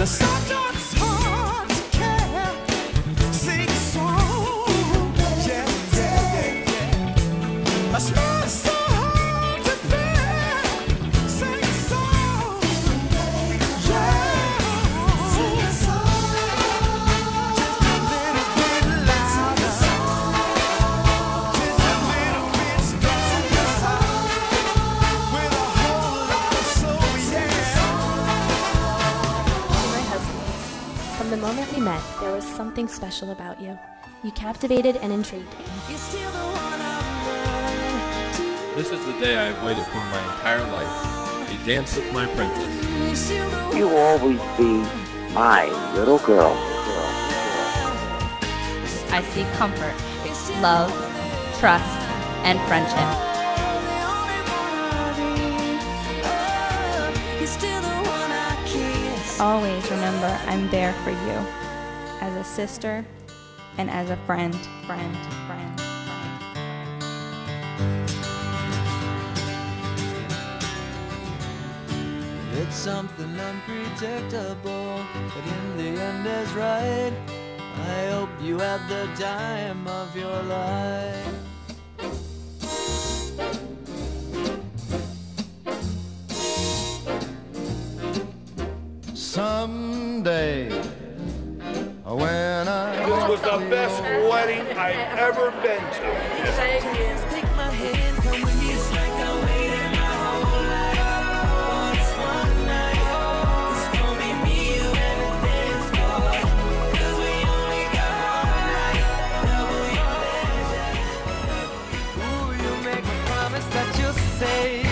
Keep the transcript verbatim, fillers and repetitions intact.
Something special about you. You captivated and intrigued me. This is the day I've waited for my entire life. A dance with my princess. You will always be my little girl. I seek comfort, love, trust, and friendship. Always remember I'm there for you. As a sister and as a friend, friend, friend, friend. It's something unpredictable, but in the end is right. I hope you had the time of your life. Someday, when I this was the best wedding I've ever been to. Take my hand, come with me. It's like I waited my whole life. It's one night. It's gonna be me, you, and the dance floor. 'Cause we only got one night. Double your pleasure. Ooh, you make a promise that you'll say.